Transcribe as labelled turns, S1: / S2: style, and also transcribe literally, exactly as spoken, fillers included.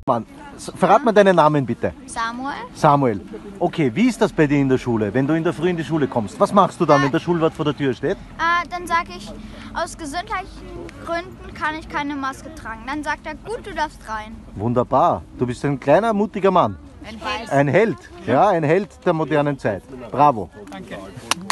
S1: Mann, verrat mir deinen Namen bitte.
S2: Samuel.
S1: Samuel. Okay, wie ist das bei dir in der Schule, wenn du in der Früh in die Schule kommst? Was machst du dann, wenn der Schulwart vor der Tür steht?
S2: Äh, dann sage ich, aus gesundheitlichen Gründen kann ich keine Maske tragen. Dann sagt er, gut, du darfst rein.
S1: Wunderbar. Du bist ein kleiner, mutiger Mann.
S2: Ein Held.
S1: Ein Held. Ja, ein Held der modernen Zeit. Bravo.
S3: Danke.